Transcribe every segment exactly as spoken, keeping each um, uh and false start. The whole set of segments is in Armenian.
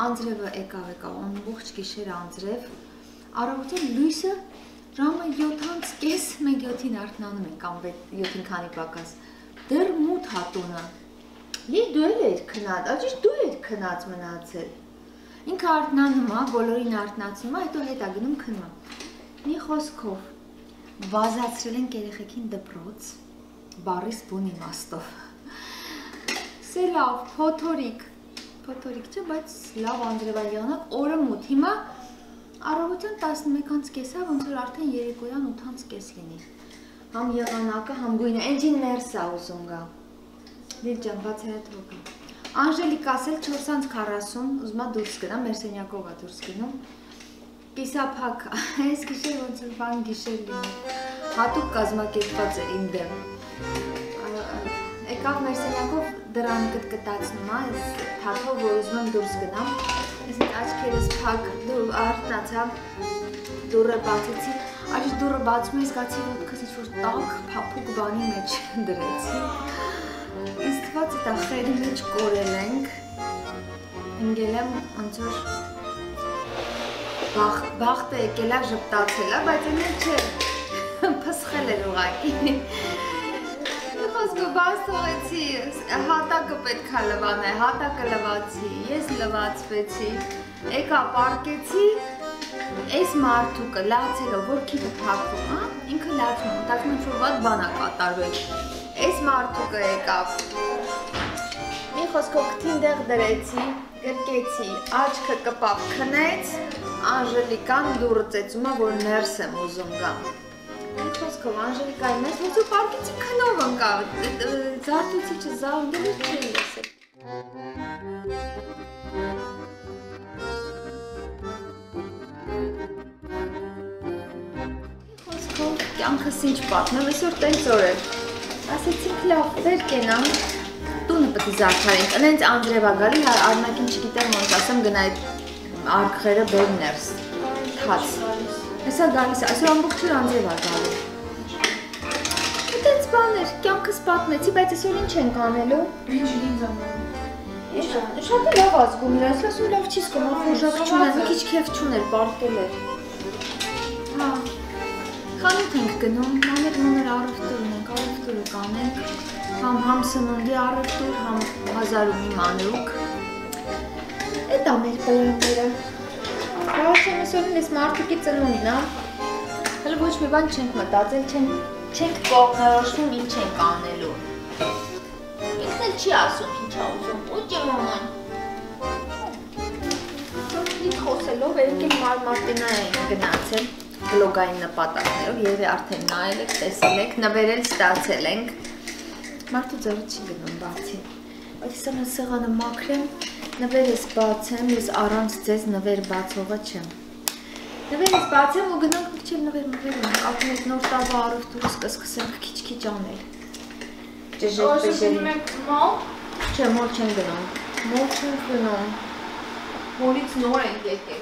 անձրևը եկավ եկավ, ամբողջ գիշեր անձրև, առավոտյան լույսը ժամը յոթից կես մենք յոթին արթնանում ենք, կամ յոթին քանի պակաս, դեռ մութ հատունը, ես դու էլ էր քնած, աջիշտ դու էր քնած մնացել, ինքը արթնանում է, բոլորին արթնացնում է, հետո հետ է գնում քնում է, մի խոսքով, վազացրել ենք երեխեքին դպրոց, բառիս բուն իմաստով, սե լավ, փոթորիկ, փոթորիկ չէ, բայց լավ անձրևայանակ, օրը մութ, հիմա առավոտյան տասնմեկից կես է, ոնց որ արդեն երեկոյան ութից կես լինի, համ եղանակը, համ գույնը, էնջին ներս է ուզում գա, լիլ ջան, բաց հետ ռոկը, Անժելիկ ասել չորսից քառասուն, ուզում է դուրս գնամ, մեր սենյակով է դուրս գնում, կիսափակ, այս գիշեր ոնց որ բան գիշեր լինի, հատուկ կազմակերպված էր իմ դեմ, եկավ մեր սենյակով դրան կտկտացնում է, այս թաթով, որ ուզում եմ դուրս գնամ, ես ինձ աչքերս փակ, արթնացա, դուռը բացեցի, այժմ դուռը բացում ես գացի ոտքս ինչ-որ տաք, փափուկ բանի մեջ դրեցի, ինձ թված էտա խերի մեջ կորել ենք, ընգել եմ ոնց որ բախտը եկել է ժպտացել է, բայց էն էլ չէ, փսխել էր ուղղակի, մի խոսքով բաց թողեցի, հատակը պետք է լվանայ, հատակը լվացի, ես լվացվեցի, եկա պարկեցի, այս մարդուկը լացելով, որ քիթը փակվում, ինքը լացում, մտածում ինչ որ վատ բան է կատարվել, այս մարդուկը եկավ, մի խոսքով քթին դեղ դրեցի, գրկեցի, աչքը կպավ քնեց, Անժելիկան դուռը ծեծում է, որ ներս եմ ուզում գամ, մի խոսքով Անժելիկային ներս, ոնց որ պարկեցի քնով ընկա, զարթուցիչը զանգելով չէի լսել, կյանքս ինչ պատմեմ, այսօր տենց օր էր, ասեցինք լավ, վեր կենամ, տունը պտի զարդարենք, ընենց անձրև ա գալի, արնակին չգիտեմ ոնց ասեմ գնայ արգղերը բեր ներս, թաց, հեսա գալիս, այսօր ամբողջուր անձրև ա գալի, տենց բան էր, կյանքս պատմեցի, բայց այսօր ինչ ենք անելու, ինչ ինձ անելու, շատ է լավ ազգում էր, ասում լավ չի զգում, խորժակ չուներ, մի քիչ քեֆ չուներ, պարկել էր, հա, խանութ ենք գնում, մաներ մաներ առևտուր ունենք, առևտուրը կանենք, համ համ սնունդի առևտուր, համ հազարումի մանրուկ, էդ ա մեր պլանները, կարասեմ այսօրին ես մարդուկի ծնունին, հələ ոչ մի բան չենք մտածել, չենք կողմնորոշվում ինչ ենք անելու, ինքն էլ չի ասում ինչ ա ուզում, ուջի մաման, իտ խոսելով երեկ էլ Մարտինա ենք գնացել, բլոգային նպատակներով, երևի արդեն նայել եք, տեսել եք, նվերել ստացել ենք, մարդու ձևը չի գնում բացի, բայց ես ամեն սեղանը մաքրեմ, նվեր ես բացեմ, ես առանց ձեզ նվեր բացողը չեմ, նվեր ես բացեմ ու գնանք մի քիչ նվեր նվեր ունենք, ապում ես նոր տավա առևտուրս կսկսենք քիչ-քիչ անել, ճժետ պեժերի, չէ մոլ չեն գնում, մոլ չեն գնում, մոլից նոր ենք եկել,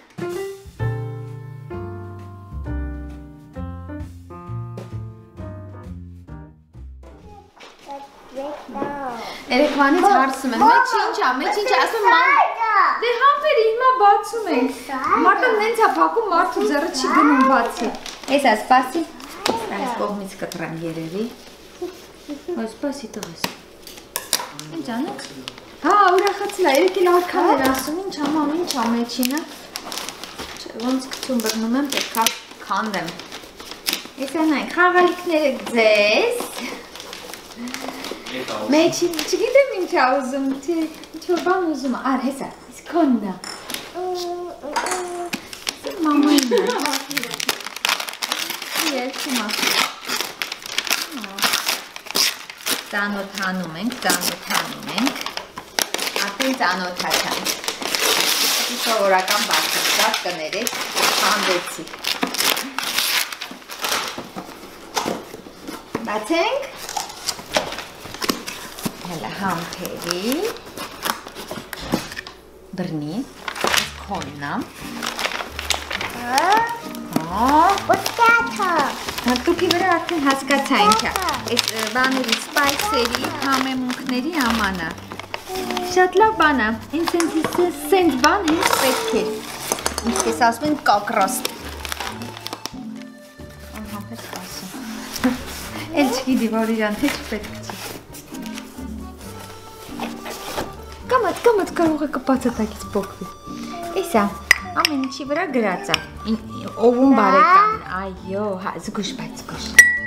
Երեկվանից հարսում եմ, մեջ ինչ ա, մեջ ինչ ա, ասում ման, դե համվերի հիմա բացում ենք, մարդը նենց ա պակում, մարդու ձեռը չի գնում բացի, ես ա սպասի, այս կողմից կտրեմ երևի, ոյ սպասի տղես, ինչ անեք, հա ուրախացիլ ա, երեկ էլ արքան էր ասում, ինչ ա մամ, ինչ ա մեջինը, ոնց կցում բրնում եմ, պետք ա քանդեմ, ես անայք, խաղալիքները ձեզ, Մեջին, չգիտեմ ինչ ա ուզում, ինչ-որ բան ուզում ա,ար հեսա, ես քոնն ա, մամային ա, երկում ա, ծանոթանում ենք, ծանոթանում ենք, արդեն ծանոթացանք, սովորական բացասած կներեք, հանդեցի, բացենք, Հələ համբերի, բրնի, քոնն ա, դուքի վրա արդեն հասկացա ինչ ա, այս բաների սպայսերի, համեմունքների աման ա, Շատ լավ բան է։ Ինձ սենց բան հենց պետք է։ Ինչպես ասում են կակրաստ։ Ահա, պես ասում։ Էլ չգիտի, որ իրան թե չպետք չի։ Կամած, կամած կարող է կպացը տակից պոկվի։ Էսա, ամեն ինչի վրա գրած է։ Օվում բարեկան, այո, զգուշ, բայց զգուշ։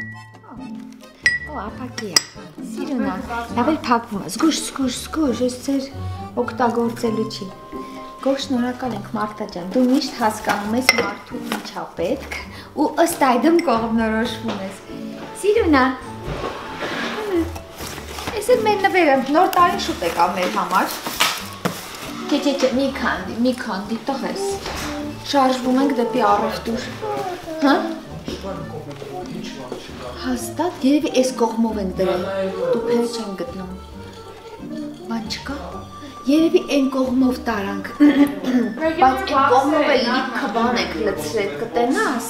Օ, ապակի է։ Սիրունա, լավ էլ փակվում է, զգուշ, զգուշ, զգուշ, ես ձեր օգտագործելու չի։ Գոհ շնորհակալ ենք Մարտա ջան, դու միշտ հասկանում ես մարդու ինչա պետք ու ըստ այդմ կողմնորոշվում ես։ Սիրունա, ես էլ մեր նվերը նոր տարին շուտ եկավ մեր համար։ Չէ, չէ, չէ, մի քանդի, մի քանդի տղես։ Շարժվում ենք դեպի առևտուր։ Հա? Հաստատ, երևի այս կողմով են դրել, տուփերը չեն գտնում։ Բան չկա։ Երևի այն կողմով տարանք, բայց այն կողմով էլ լիքը բան եք լցրել, կտենաս։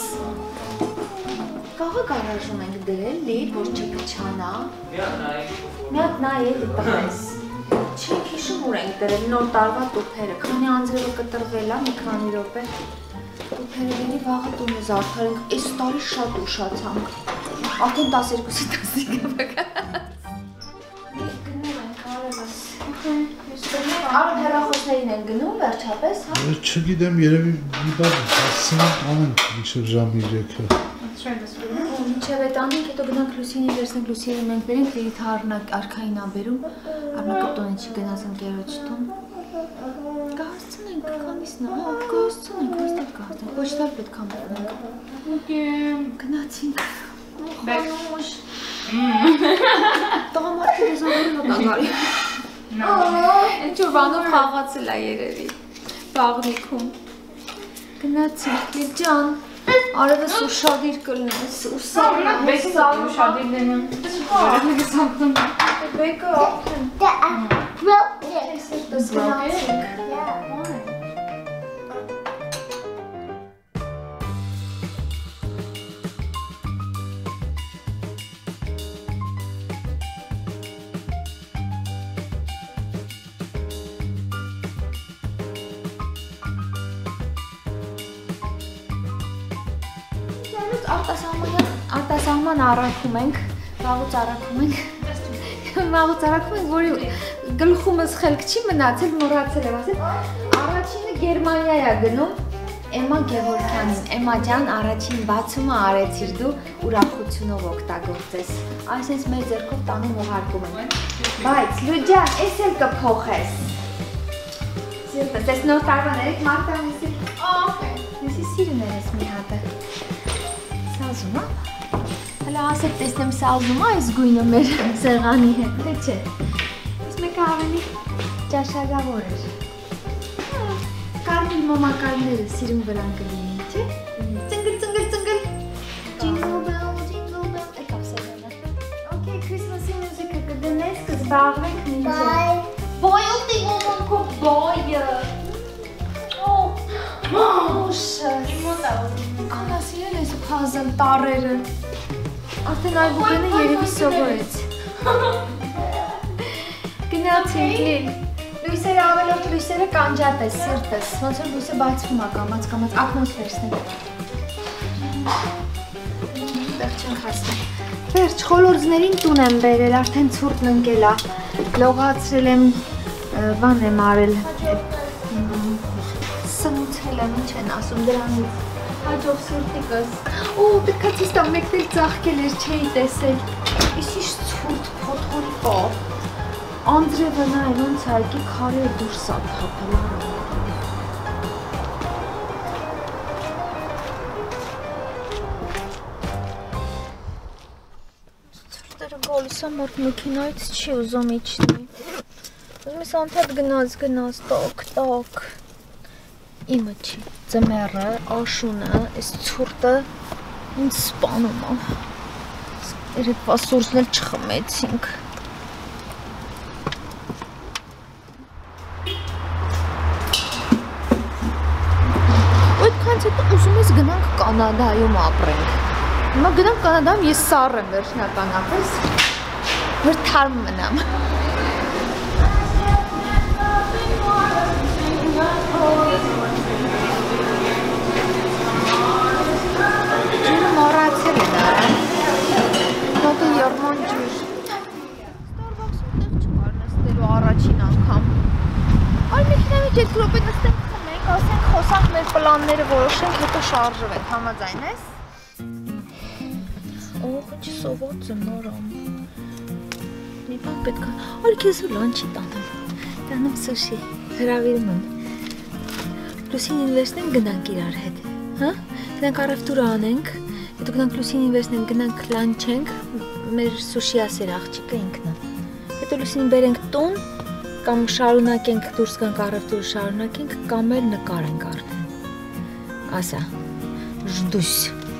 Կաղը գարաժում ենք դրել, լիր, որ չպչանա։ Մի հատ նայ էլի տղես։ Չենք հիշում ուր ենք դրել նոր տարվա տուփերը, քանի անձրևը կտրվել է, մի քանի րոպե։ Տուփերը դերի վաղը տունը զարդարենք, այս տարի շատ ուշացանք։ Արդեն տասներկուսի տասնիկը Արդ հեռախոսներին են գնում վերջապես, հա? Չգիտեմ, երևի մի բան հասցնենք անենք մինչև ժամը երեքը։ Մինչև էդ անենք, հետո գնանք Լուսինի վերցնենք, Լուսինի մենք բերենք, Լիլիթը արքային աբերում, առնակապտոնը չի գնաց ընկերոջ տուն։ Կհասցնենք, քանիսն է, հա, կհասցնենք, հաստատ կհասցնենք, ոչ տալ պետք է մտնենք։ Գնացինք, խանուշ։ Տղամարդի դեզավորին ոտազարի։ Ինչ-որ բանով խաղացել է երևի, բաղնիքում։ Գնացինք, Լիլ ջան, արևս ուշադիր կլնես, ուսարնա, հեսարնա, ուշադիր դենեմ, որևէ գսակնում։ Բեկը ապտեն։ Ես երտս գնացինք։ Արտասահման առաքում ենք, վաղուց առաքում ենք, վաղուց առաքում ենք, որի գլխումս խելք չի մնացել, մոռացել եմ ասել, առաջինը Գերմանիա է գնում, Էմմա Գևորգյանին, Էմմա ջան, առաջին բացումը արեցիր դու, ուրախությունով օգտագործես, այսպես մեր ձեռքով տանում ուղարկում ենք, բայց Լու ջան, ես էլ կփոխես, սիրտս, ես նոր տարվաներիք Մարտան եսի, եսի սիրուն էր ես մի հատը, սազում ա, հլա ասեք տեսնեմ սազում ա այս գույնը մեր սեղանի հետ, թե չէ, ես մեկը ավելի ճաշագավոր էր, կարմիր մամակալները սիրուն վրան կլինի, չէ, ծնգլ, ծնգլ, ծնգլ, Jingle bell, jingle bell, եկավ սեղանը, okay, Christmas-ի մյուզիկը կդնես, կզբաղվենք մինչև, բոյ, ուտի մոմոնքո բոյը, Մոշը, կանասիրել ես պազլ տարերը, արդեն այբուգենը երևի սովորեց, գնացինք լիլ, լույսերը ավելորդ լույսերը կանջատ ես, սիրտես, ոնց որ լույսը բացվում է կամաց, կամաց, ակնոց վերցնենք, վերջ ենք հասնենք, վերջ, խոլորձներին տուն եմ բերել, արդեն ցուրտն ընկել է, լողացրել եմ, բան եմ արել, սնուցել եմ, ինչ են ասում դրանից, հաջող սուրտիկս, ու պետք է ցիստա մեկն էլ ծաղկել էր, չէի տեսել, իս իշ ցուրտ փոթորի կա, անձրևը նայ, ոնց այգի քարերը դուրս ա թափել արա։ Ցուրտերը գալիս ա մարդ մեքենայից չի ուզում իջնի, ուզում ես անդադ գնաց, գնաց, տակ, տակ, իմը չի, ձմերը, աշունը, այս ցուրտը ինձ սպանում է, երեքվա սուրճն էլ չխմեցինք, այդքանց հետո ուզում ես գնանք Կանադայում ապրենք, հիմա գնանք Կանադայում ես սառ եմ վերջնականապես, որ թարմ մնամ, Ջուրը մոռացել են արան։ Մոտը յորմոն ջուր։ Ստորբոքսում տեղ չկար նստելու առաջին անգամ։ Այ մեքենայի մեջ երկու րոպե նստենք խմենք, ասենք խոսանք մեր պլանները որոշենք, հետո շարժվենք, համաձայն ես։ Օհ, ինչ սոված եմ նորամ։ Մի բան պետք է, այլ քեզ ու լանչի տանեմ։ Տանեմ սուշի, հրավիրում եմ։ Լուսին ինվեստեն գնանք իրար հետ, հա? Գնանք առավտուրը անենք, հետո գնանք Լուսին ինվեստեն գնանք լանչենք, մեր սուշի ասեր աղջիկը ինքնը։ Հետո Լուսին բերենք տուն, կամ շարունակենք դուրս գանք առավտուրը շարունակենք, կամ էլ նկարենք արդեն։ Ասա, ժդուս։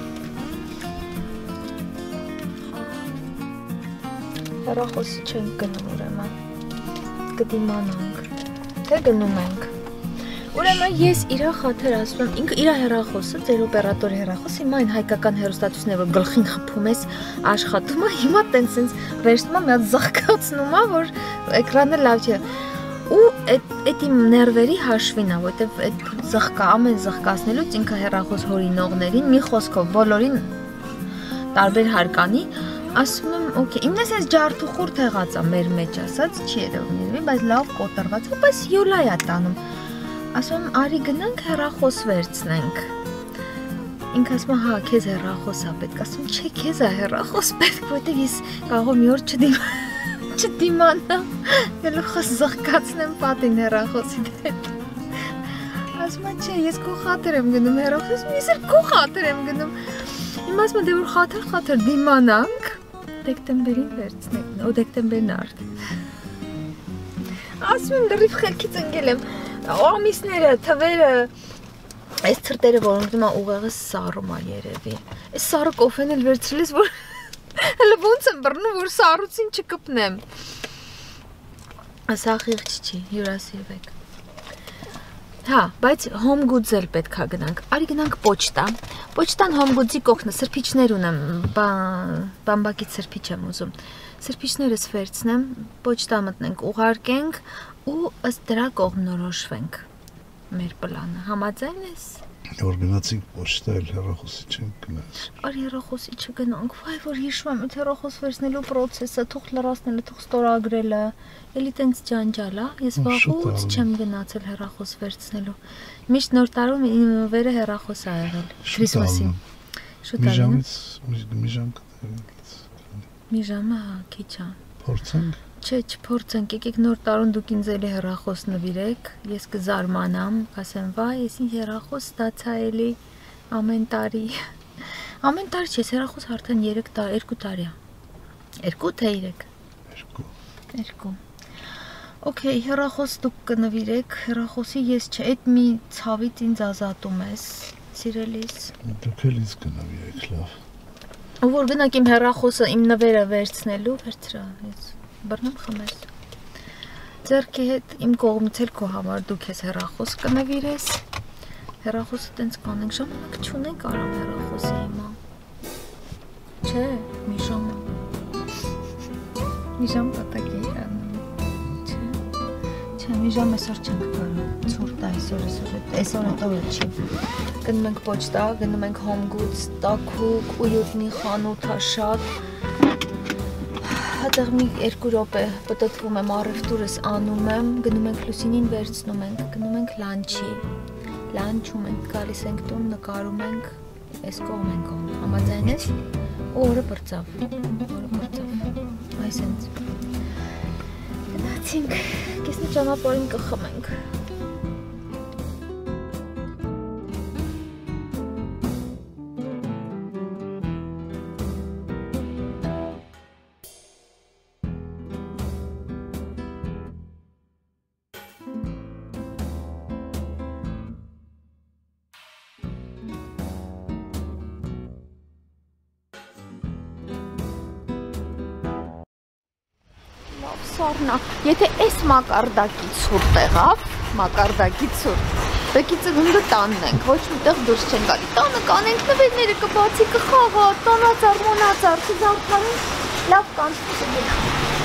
Հեռախոսի չենք գնում ուրեմն, կդիմանանք, թե գնում ենք։ Ուրեմն ես իրա խաթր ասում եմ, ինքը իրա հեռախոսը, ձեր օպերատորի հեռախոսը, հիմա այն հայկական հեռուստացույցն է, որ գլխին խփում ես, աշխատում է, հիմա տենց տենց վերցնում եմ, մի հատ զղկացնում է, որ էկրանը լավ չէ։ Ու այդ իմ ներվերի հաշվին է, որտեվ այդ զղկա, ամեն զղկացնելուց ինքը հեռախոս հորինողներին, մի խոսքով բոլորին տարբեր հարկանի, ասում եմ, օքեյ, իմն ես ջարդուխուր թեղած է մեր մեջ ասած, չի երևի, բայց լավ կոտրված, բայց յոլա է տանում։ Ասում եմ, արի գնանք հեռախոս վերցնենք։ Ինքը ասում է, հա, քեզ հեռախոս է պետք, ասում եմ, չէ, քեզ է հեռախոս պետք, որտեղ ես կարող եմ մի օր չդիմանա, գլուխս զղկացնեմ պատին հեռախոսի հետ։ Ասում եմ, չէ, ես քո խաթր եմ գնում հեռախոս, ես էլ քո խաթր եմ գնում։ Հիմա ասում եմ, դե որ խաթր-խաթր դիմանանք, դեկտեմբերին վերցնենք, ու դեկտեմբերն արդեն։ Ասում եմ, լրիվ խելքից ընկել եմ, ամիսները, թվերը, այս թրտերը, որոնք դիմա ուղեղը սառում է երևի։ Այս սառը կոֆեն էլ վերցրել ես, որ հələ ոնց եմ բռնում, որ սառուցին չկպնեմ։ Սա խիղճ չի, հյուրասիրվեք։ Հա, բայց Home Goods էլ պետք է գնանք։ Արի գնանք պոչտա։ Պոչտան Home Goods-ի կողքն է, սրբիչներ ունեմ, բամբակից սրբիչ եմ ուզում։ Սրբիչներս վերցնեմ, պոչտա մտնենք, ուղարկենք ու ըստ դրա կողմնորոշվենք մեր պլանը։ Համաձայն ես։ Որ գնացինք պոչտա էլ հեռախոսի չենք գնաց։ Արի հեռախոսի չգնանք, վայ որ հիշում եմ, այդ հեռախոս վերցնելու պրոցեսը, թող լրացնելը, թող ստորագրելը, էլի տենց ջանջալ է, ես վաղուց չեմ գնացել հեռախոս վերցնելու։ Միշտ նոր տարում վերը հեռախոս ա եղել, Քրիսմասին։ Շուտ ա։ Մի ժամ Մի ժամը հա, քիչ ա։ Փորձենք։ Չէ, չփորձենք, եկեք նոր տարուն դուք ինձ էլի հեռախոս նվիրեք, ես կզարմանամ, կասեմ, վայ, ես ինձ հեռախոս ստացա էլի ամեն տարի։ Ամեն տարի չէ, հեռախոս արդեն երեք տարի, երկու տարի է։ Երկու թե երեք։ Երկու։ Երկու։ Okay, հեռախոս դուք կնվիրեք, հեռախոսի ես չէ, այդ մի ցավից ինձ ազատում ես, սիրելիս։ Դուք էլ ինձ կնվիրեք, լավ։ Որ գնանք իմ հեռախոսը իմ նվերը վերցնելու, վերցրա, ես բռնում խմես։ Ձեռքի հետ իմ կողմից էլ քո համար դու քեզ հեռախոս կնվիրես։ Հեռախոսը տենց կանենք, ժամանակ չունենք արամ հեռախոսի հիմա։ Չէ, մի ժամ։ Մի ժամ պատակի անում։ Չէ։ Չէ, մի ժամ այսօր չենք կարող։ Ցուրտ է այսօր, այսօր այդ օրը չի։ Գնում ենք պոչտա, գնում ենք Home Goods, տաքուկ, ույուտնի խանութ է շատ։ Հատեղ մի երկու րոպե պտտվում եմ, առևտուրս անում եմ, գնում ենք Լուսինին վերցնում ենք, գնում ենք լանչի, լանչում ենք, գալիս ենք տուն, նկարում ենք, այս կողմ ենք անում, համաձայն ես, ու օրը բրծավ, օրը բրծավ, այս ենք, գնացինք, կեսնի ճանապարհին կխմենք։ Սառնա, եթե այս մակարդակի ցուրտ եղավ, մակարդակի ցուրտ, բեկի ծնունդը տանն ենք, ոչ միտեղ դուրս չեն գալի, տանը կանենք նվերները կբացի, կխաղա, տանածար, մոնածար, կզարդարին, լավ կանցնի կգնա։